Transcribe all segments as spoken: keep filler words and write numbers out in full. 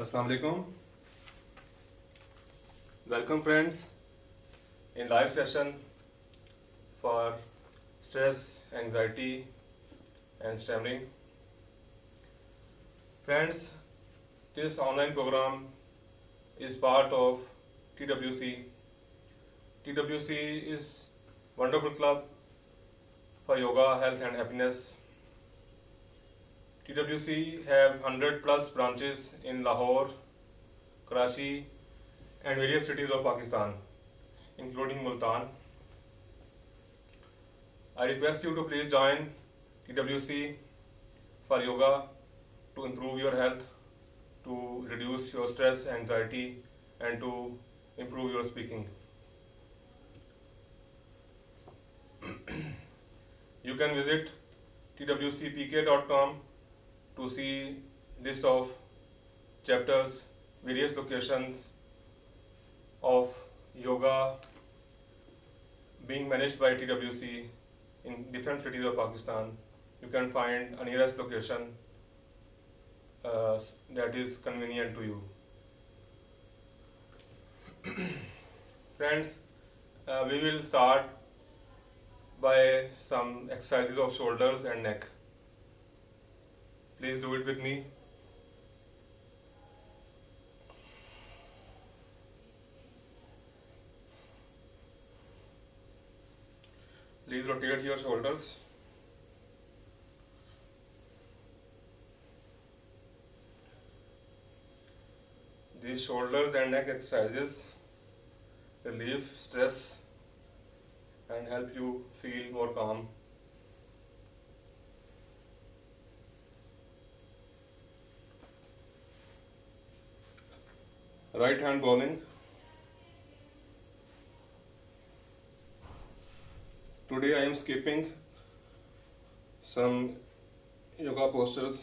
Assalamu alaikum. Welcome friends in live session for stress, anxiety and stammering. Friends, this online program is part of T W C. T W C is wonderful club for yoga, health and happiness. T W C have one hundred plus branches in Lahore, Karachi and various cities of Pakistan, including Multan. I request you to please join T W C for yoga to improve your health, to reduce your stress, anxiety and to improve your speaking. You can visit T W C P K dot com to see list of chapters, various locations of yoga being managed by T W C in different cities of Pakistan. You can find a nearest location uh, that is convenient to you. Friends, uh, we will start by some exercises of shoulders and neck. Please do it with me. Please rotate your shoulders. These shoulders and neck exercises relieve stress and help you feel more calm. Right hand bowling. Today I am skipping some yoga postures.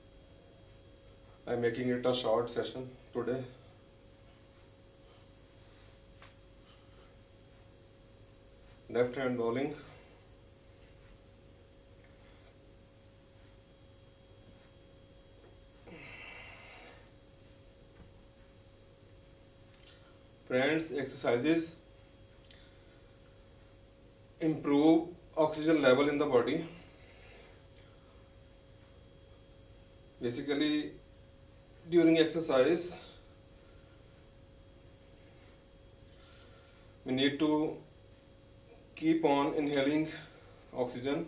I am making it a short session today. Left hand bowling. Friends, exercises improve oxygen level in the body. Basically, during exercise, we need to keep on inhaling oxygen,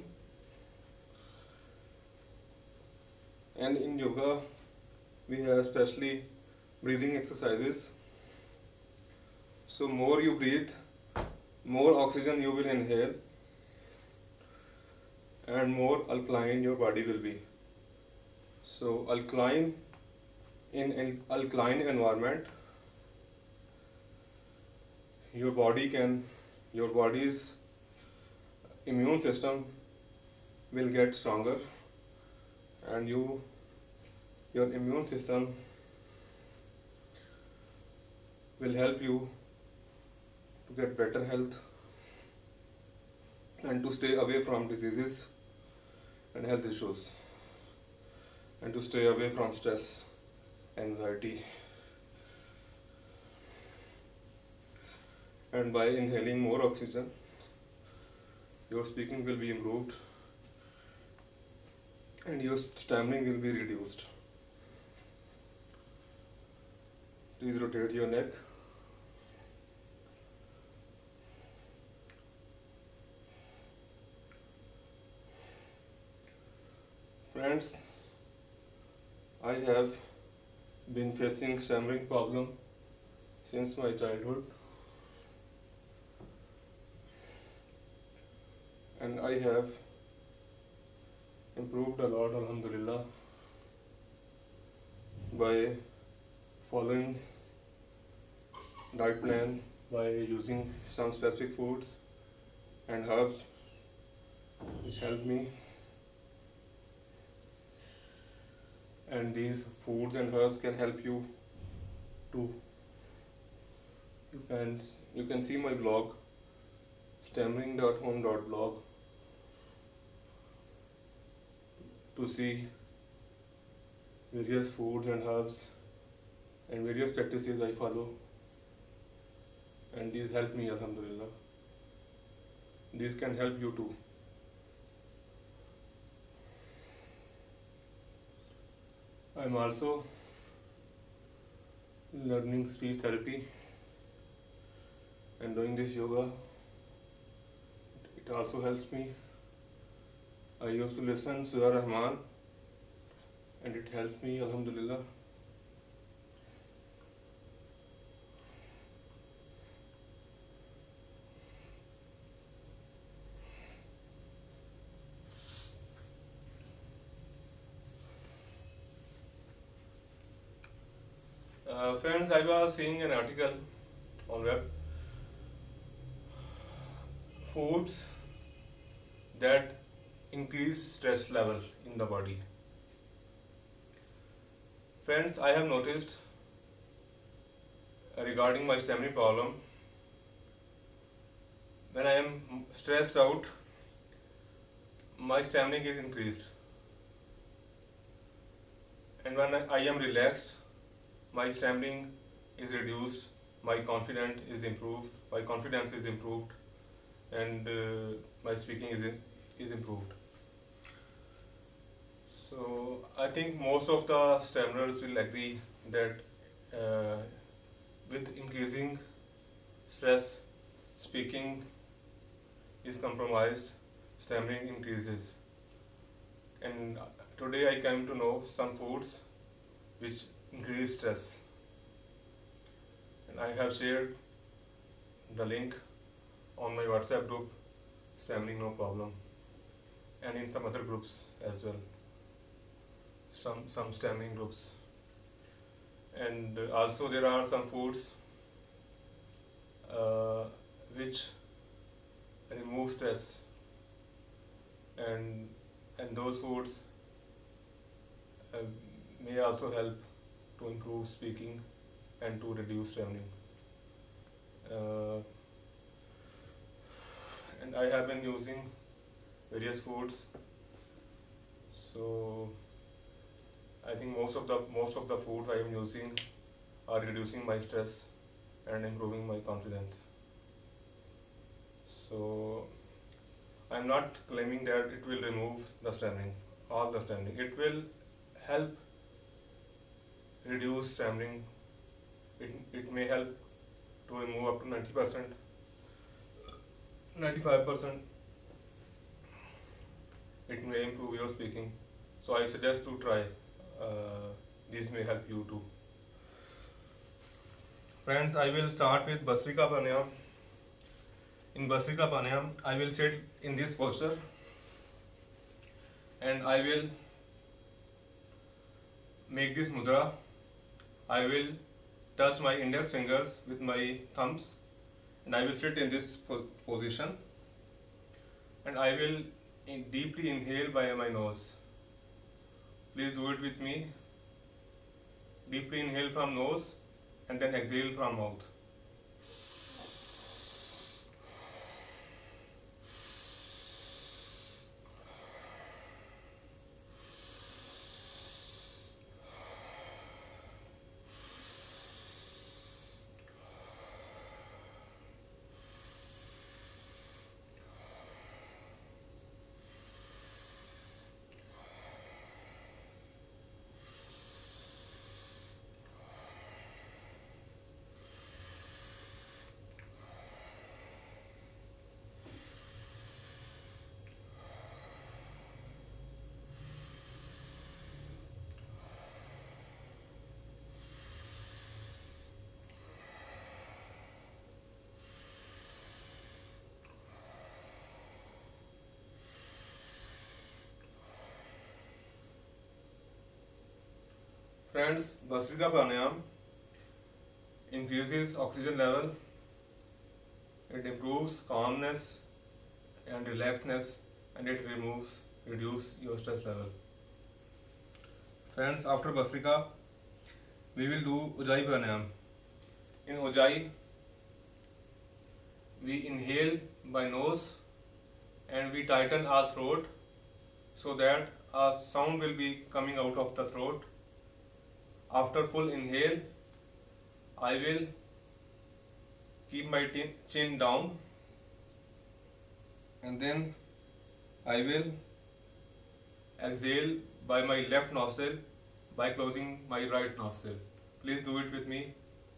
and in yoga we have especially breathing exercises. So more you breathe, more oxygen you will inhale and more alkaline your body will be. So alkaline, in an alkaline environment, your body can, your body's immune system will get stronger, and you, your immune system will help you to get better health and to stay away from diseases and health issues, and to stay away from stress, anxiety. And by inhaling more oxygen, your speaking will be improved and your stammering will be reduced. Please rotate your neck. Friends, I have been facing stammering problem since my childhood, and I have improved a lot, alhamdulillah, by following diet plan, by using some specific foods and herbs which help me. And these foods and herbs can help you too. You can you can see my blog, stammering dot home dot blog, to see various foods and herbs and various practices I follow, and these help me, alhamdulillah. These can help you too. I'm also learning speech therapy and doing this yoga. It also helps me. I used to listen Surah Rahman and it helps me, alhamdulillah. Uh, friends, I was seeing an article on web. Foods that increase stress level in the body. Friends, I have noticed uh, regarding my stamina problem, when I am stressed out, my stamina is increased, and when I am relaxed, my stamina is reduced, my confidence is improved, my confidence is improved, and uh, my speaking is is improved. So I think most of the stammers will agree that uh, with increasing stress, speaking is compromised, stammering increases. And today I came to know some foods which increase stress, and I have shared the link on my WhatsApp group, Stammering No Problem, and in some other groups as well, some some stammering groups. And also there are some foods uh, which remove stress, and and those foods uh, may also help to improve speaking and to reduce stammering. Uh, and I have been using various foods, so I think most of the most of the foods I am using are reducing my stress and improving my confidence. So I am not claiming that it will remove the stammering, all the stammering. It will help reduce stammering. It, it may help to remove up to ninety percent, ninety-five percent. It may improve your speaking. So I suggest to try. Uh, these may help you too. Friends, I will start with Bhastrika Pranayam. In Bhastrika Pranayam, I will sit in this posture and I will make this mudra. I will touch my index fingers with my thumbs and I will sit in this po position, and I will in deeply inhale by my nose. Please do it with me. Deeply inhale from nose and then exhale from mouth. Friends, Bhastrika Pranayam increases oxygen level, it improves calmness and relaxedness, and it removes, reduce your stress level. Friends, after Bhastrika, we will do Ujjayi Pranayam. In Ujjayi, we inhale by nose and we tighten our throat so that our sound will be coming out of the throat. After full inhale, I will keep my tin- chin down, and then I will exhale by my left nostril by closing my right nostril. Please do it with me.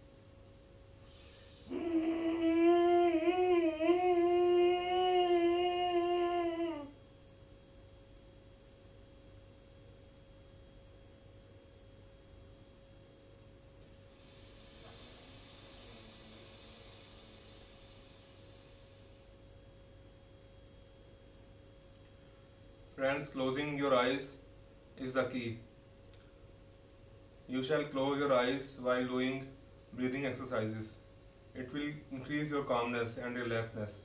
Friends, closing your eyes is the key. You shall close your eyes while doing breathing exercises. It will increase your calmness and relaxedness.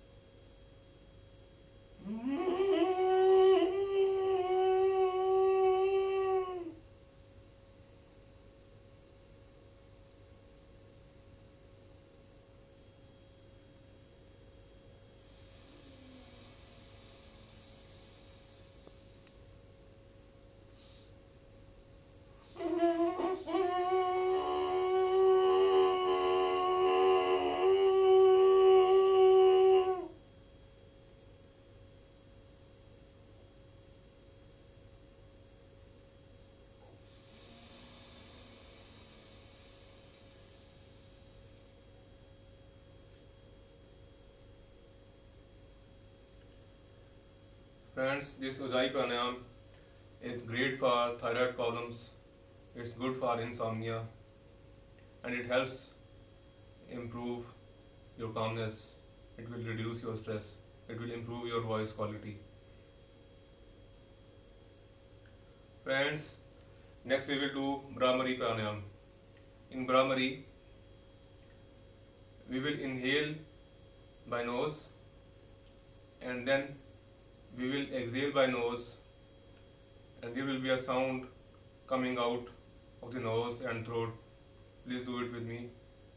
Friends, this Ujjayi pranayam is great for thyroid problems. It's good for insomnia, and it helps improve your calmness. It will reduce your stress. It will improve your voice quality. Friends, next we will do Brahmari pranayam. In Brahmari, we will inhale by nose, and then we will exhale by nose, and there will be a sound coming out of the nose and throat. Please do it with me.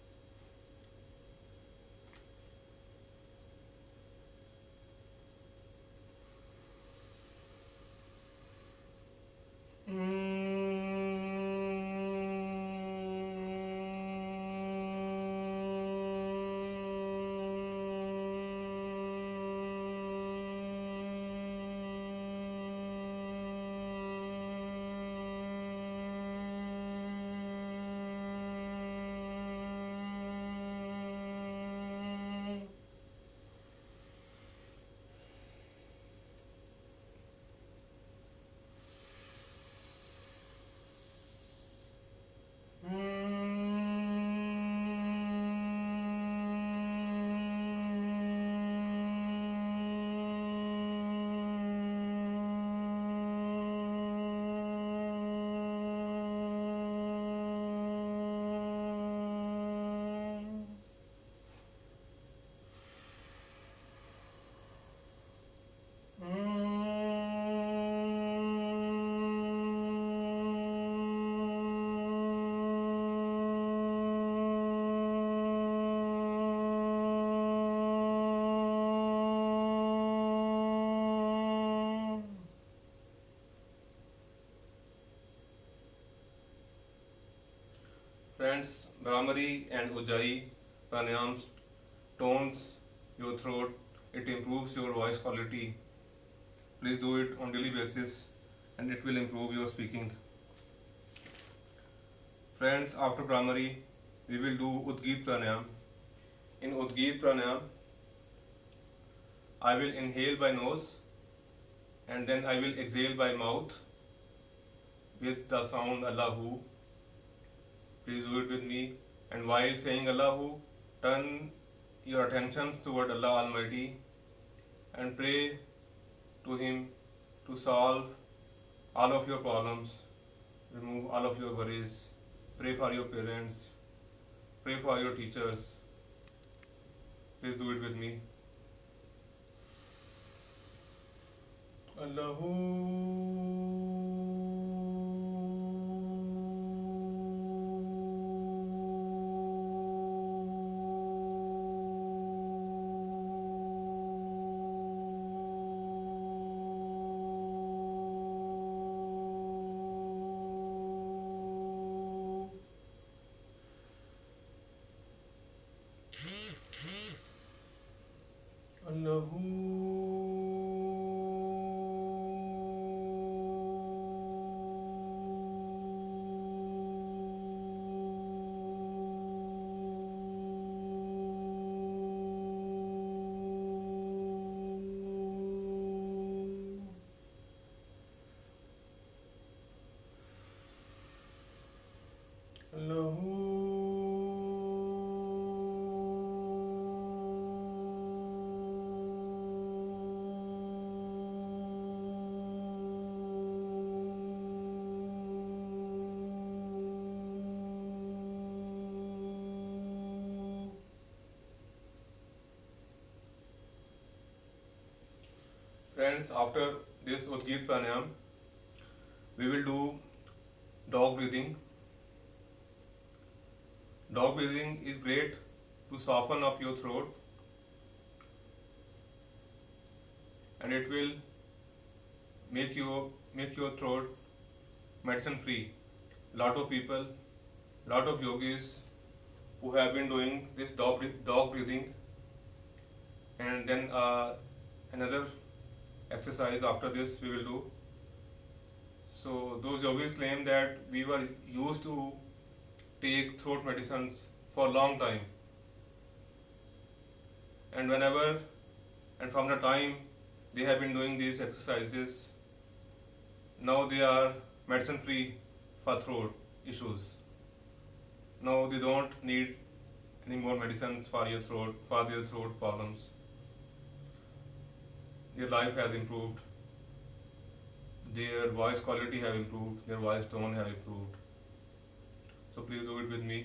Friends, Brahmari and Ujjayi pranayams tones your throat. It improves your voice quality. Please do it on daily basis, and it will improve your speaking. Friends, after Brahmari, we will do Udgit pranayam. In Udgit pranayam, I will inhale by nose, and then I will exhale by mouth with the sound Allahu. Please do it with me. And while saying Allahu, turn your attentions toward Allah Almighty and pray to Him to solve all of your problems, remove all of your worries. Pray for your parents, pray for your teachers. Please do it with me. Allahu. Friends, after this Udgit Pranayam, we will do dog breathing. Dog breathing is great to soften up your throat, and it will make you make your throat medicine free. Lot of people, lot of yogis who have been doing this dog dog breathing, and then uh, another exercise after this we will do. So those yogis claim that we were used to take throat medicines for a long time, and whenever and from the time they have been doing these exercises, now they are medicine free for throat issues. Now they don't need any more medicines for your throat, for their throat problems. Their life has improved, their voice quality have improved, their voice tone have improved. So please do it with me.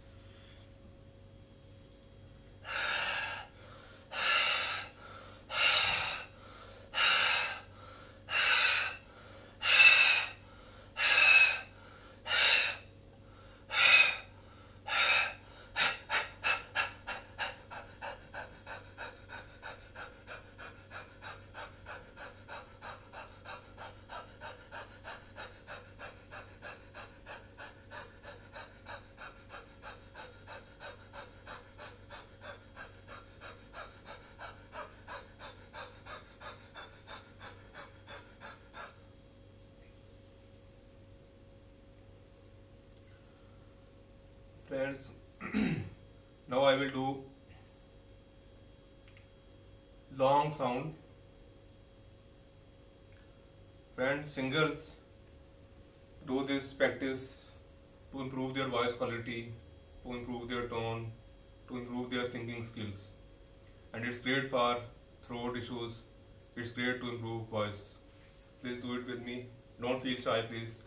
Friends, now I will do long sound. Friends, singers do this practice to improve their voice quality, to improve their tone, to improve their singing skills. And it's great for throat issues, it's great to improve voice. Please do it with me. Don't feel shy, please.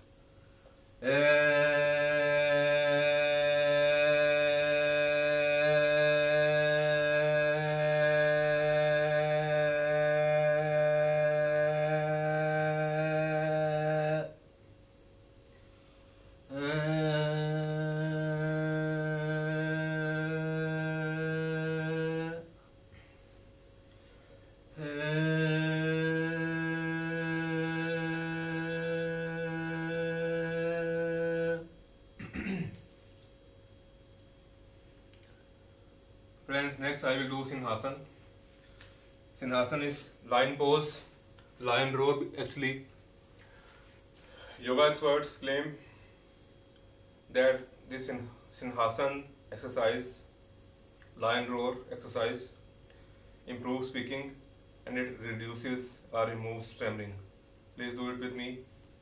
Friends, next I will do Sinhasan. Sinhasan is lion pose, lion roar actually. Yoga experts claim that this Sinhasan exercise, lion roar exercise, improves speaking and it reduces or removes stammering. Please do it with me.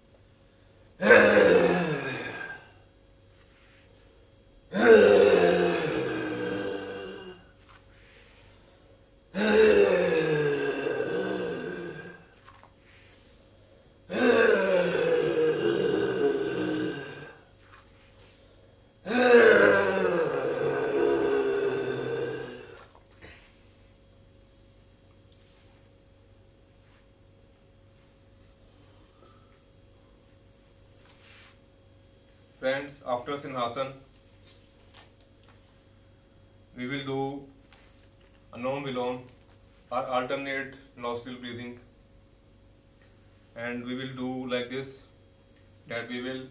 Friends, after Sinhasan, we will do Anulom Vilom or alternate nostril breathing, and we will do like this, that we will,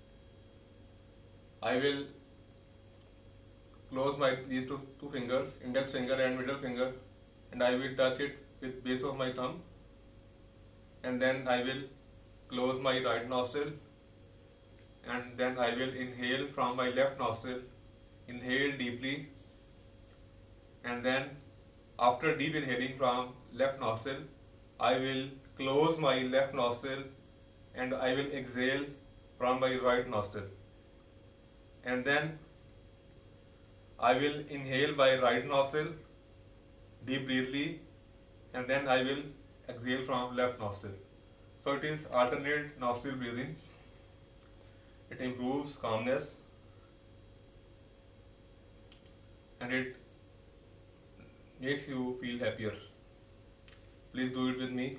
I will close my these two, two fingers, index finger and middle finger, and I will touch it with base of my thumb, and then I will close my right nostril, and then I will inhale from my left nostril. Inhale deeply, and then after deep inhaling from left nostril, I will close my left nostril and I will exhale from my right nostril, and then I will inhale by right nostril deep breathly, and then I will exhale from left nostril. So it is alternate nostril breathing. It improves calmness and it makes you feel happier. Please do it with me.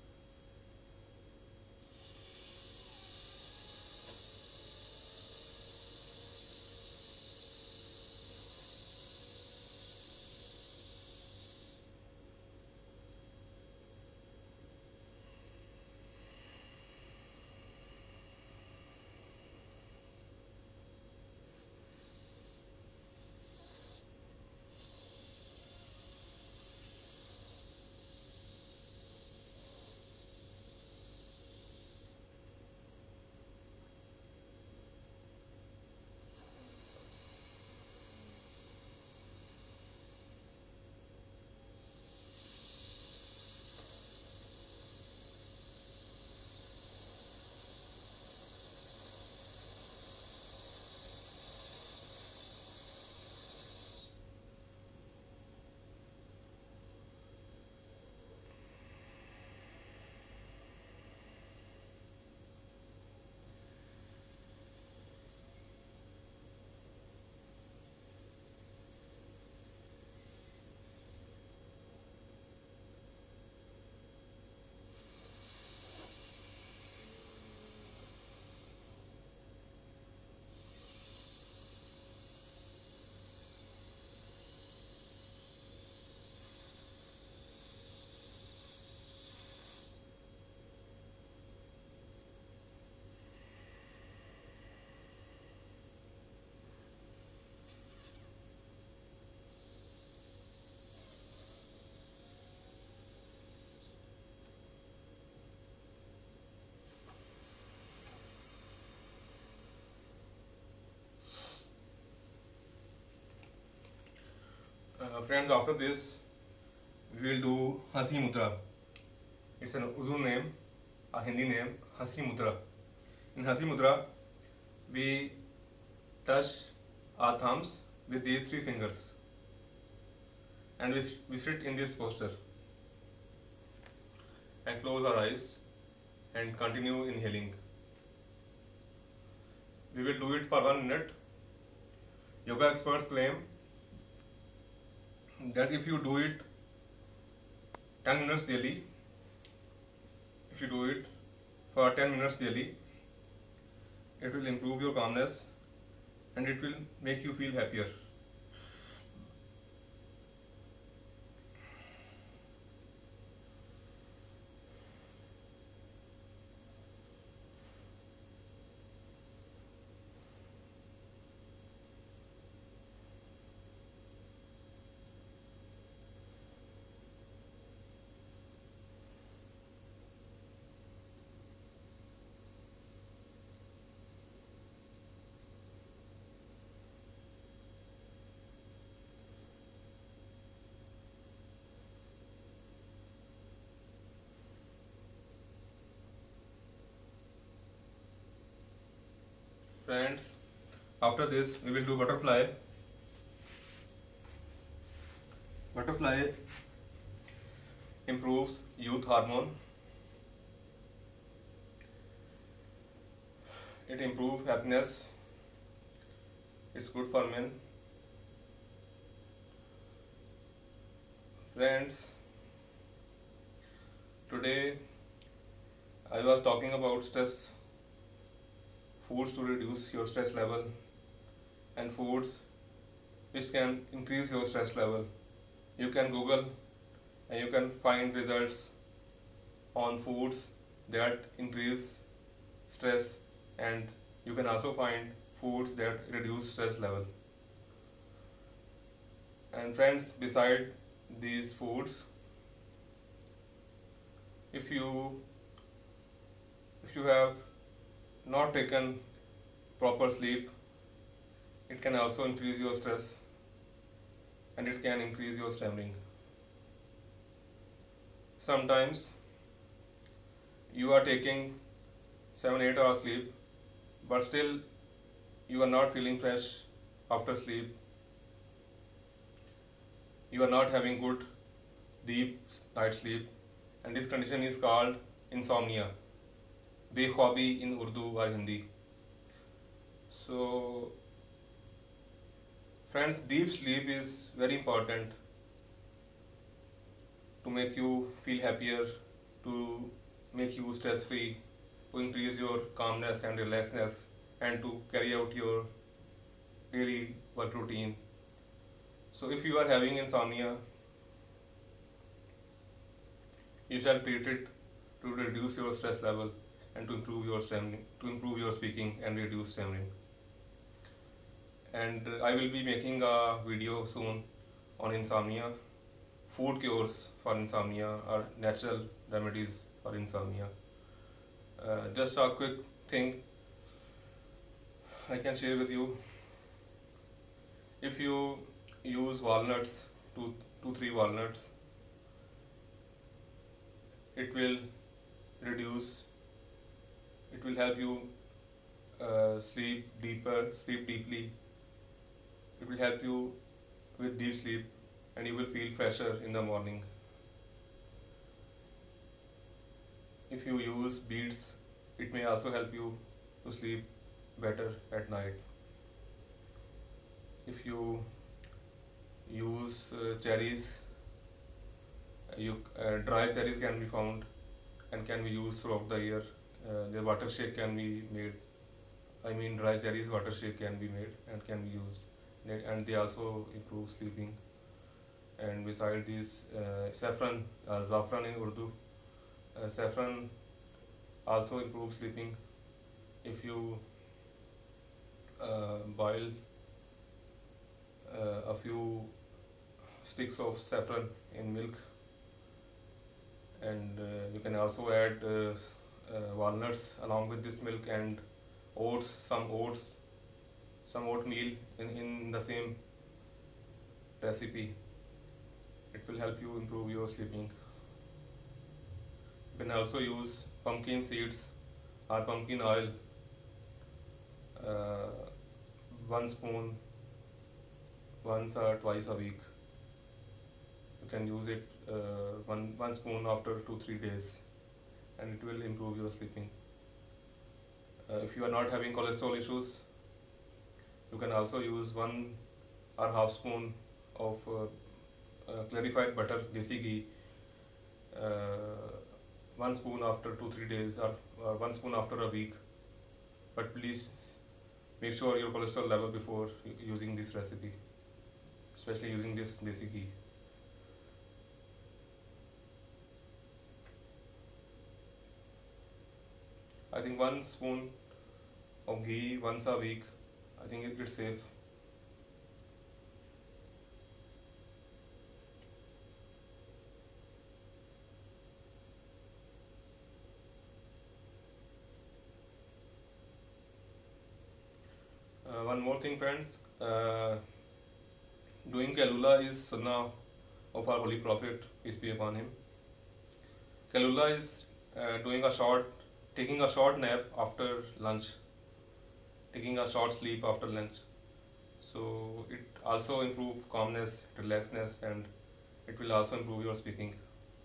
Uh, friends, after this we will do Hasi Mudra. It's an Urdu name, a Hindi name, Hasi Mudra. In Hasi Mudra, we touch our thumbs with these three fingers and we, we sit in this posture and close our eyes and continue inhaling. We will do it for one minute. Yoga experts claim that if you do it ten minutes daily, if you do it for ten minutes daily, it will improve your calmness and it will make you feel happier. Friends, after this we will do butterfly. Butterfly improves youth hormone. It improves happiness. It's good for men. Friends, today I was talking about stress, foods to reduce your stress level and foods which can increase your stress level. You can Google and you can find results on foods that increase stress, and you can also find foods that reduce stress level. And friends, beside these foods, if you if you have not taken proper sleep, it can also increase your stress and it can increase your stammering. Sometimes you are taking seven eight hours sleep, but still you are not feeling fresh after sleep. You are not having good deep night sleep, and this condition is called insomnia, bekhwabi in Urdu or Hindi. So friends, deep sleep is very important to make you feel happier, to make you stress free, to increase your calmness and relaxedness, and to carry out your daily work routine. So if you are having insomnia, you shall treat it to reduce your stress level and to improve your stammering, to improve your speaking and reduce stammering. And uh, I will be making a video soon on insomnia, food cures for insomnia or natural remedies for insomnia. Uh, just a quick thing I can share with you. If you use walnuts, two, two, three walnuts, it will reduce, it will help you uh, sleep deeper, sleep deeply. It will help you with deep sleep and you will feel fresher in the morning. If you use beets, it may also help you to sleep better at night. If you use uh, cherries, you uh, dry cherries can be found and can be used throughout the year. Uh, their water shake can be made. I mean, dry cherries water shake can be made and can be used, and they also improve sleeping. And beside these, uh, saffron, uh, zafran in Urdu, uh, saffron also improves sleeping. If you uh, boil uh, a few sticks of saffron in milk, and uh, you can also add uh, uh, walnuts along with this milk and oats, some oats, some oatmeal in, in the same recipe. It will help you improve your sleeping. You can also use pumpkin seeds or pumpkin oil, uh, one spoon once or twice a week. You can use it uh, one, one spoon after two three days and it will improve your sleeping. Uh, if you are not having cholesterol issues, you can also use one or half spoon of uh, uh, clarified butter, desi ghee, uh, one spoon after two three days or, or one spoon after a week. But please make sure your cholesterol level before using this recipe, especially using this desi ghee. I think one spoon of ghee once a week, I think it, it's safe. Uh, one more thing, friends, uh, doing Kailula is sunnah of our Holy Prophet, peace be upon him. Kailula is uh, doing a short, taking a short nap after lunch, taking a short sleep after lunch. So it also improves calmness, relaxedness, and it will also improve your speaking.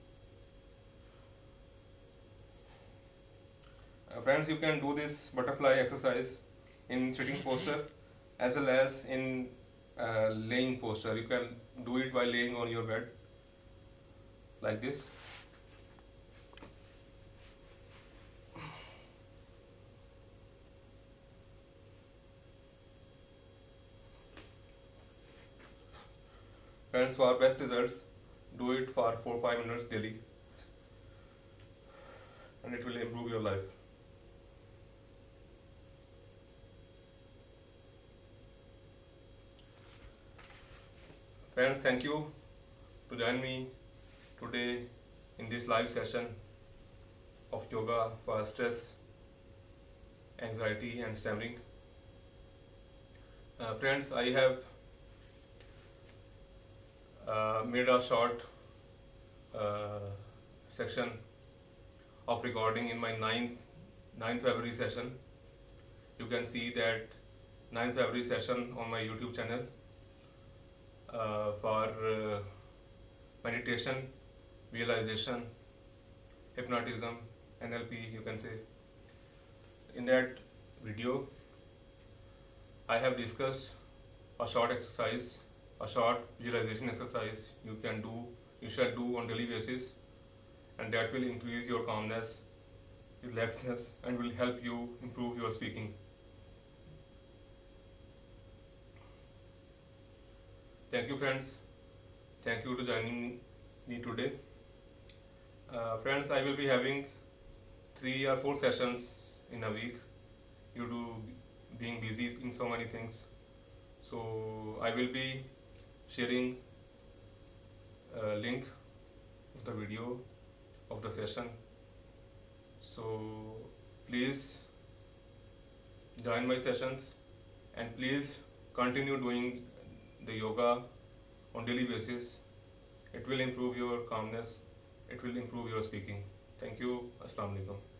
Uh, friends, you can do this butterfly exercise in sitting posture as well as in uh, laying posture. You can do it while laying on your bed like this. Friends, for best results, do it for four to five minutes daily and it will improve your life. Friends, thank you to join me today in this live session of yoga for stress, anxiety and stammering. Uh, friends, I have uh, made a short uh, section of recording in my ninth February session. You can see that ninth February session on my YouTube channel uh, for uh, meditation, visualization, hypnotism, N L P, you can say. In that video, I have discussed a short exercise, a short visualization exercise you can do, you shall do on daily basis, and that will increase your calmness, relaxedness, and will help you improve your speaking. Thank you, friends. Thank you to joining me today. Uh, friends, I will be having three or four sessions in a week due to being busy in so many things. So I will be sharing a link of the video of the session. So please join my sessions and please continue doing the yoga on daily basis. It will improve your calmness. It will improve your speaking. Thank you. Assalamu alaikum.